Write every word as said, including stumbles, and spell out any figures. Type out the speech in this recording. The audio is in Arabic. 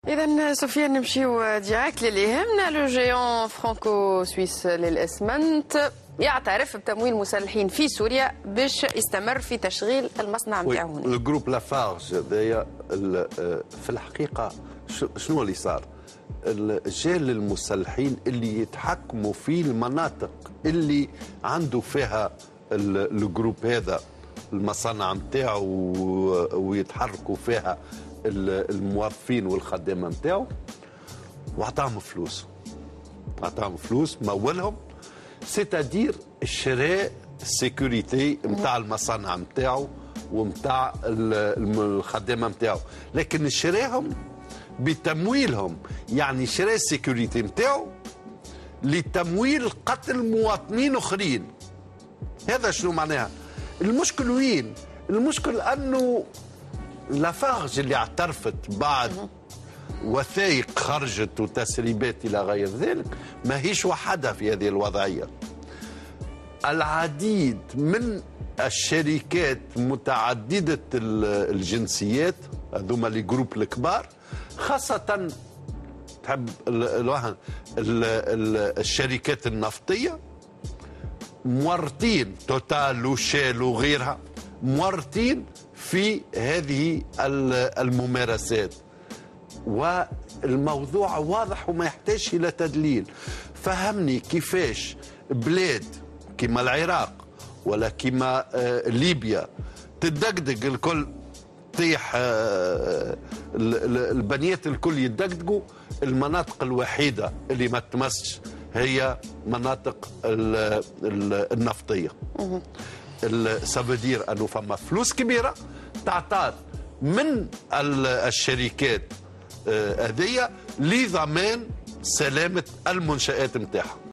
إذا سفيان نمشيو ديراكت للي يهمنا. لو جيون فرانكو سويس للاسمنت يعترف بتمويل مسلحين في سوريا باش يستمر في تشغيل المصنع نتاعو هنا. الجروب لافارج هذايا في الحقيقه شنو اللي صار؟ جال المسلحين اللي يتحكموا في المناطق اللي عنده فيها الجروب هذا المصانع نتاعو ويتحركوا فيها الموظفين والخدامه نتاعو، واعطاهم فلوس اعطاهم فلوس مولهم، سيتادير الشراء السيكوريتي نتاع المصانع نتاعو ونتاع الخدامه نتاعو، لكن شراهم بتمويلهم، يعني شراء السيكوريتي نتاعو لتمويل قتل مواطنين اخرين. هذا شنو معناها؟ المشكل وين؟ المشكل انه لافارج اللي اعترفت بعد وثائق خرجت وتسريبات الى غير ذلك ماهيش وحدها في هذه الوضعيه. العديد من الشركات متعدده الجنسيات هذوما لي جروب الكبار، خاصه تحب الوهن الشركات النفطيه، مورطين توتال وشيل وغيرها، مورطين في هذه الممارسات، والموضوع واضح وما يحتاج الى تدليل. فهمني كيفاش بلاد كما العراق ولا كما ليبيا تدقدق الكل، طيح البنيات الكل يدقدقوا، المناطق الوحيده اللي ما تمسش هي مناطق النفطيه. سافودير انه فما فلوس كبيره تعطات من الشركات هذيا لضمان سلامه المنشآت نتاعها.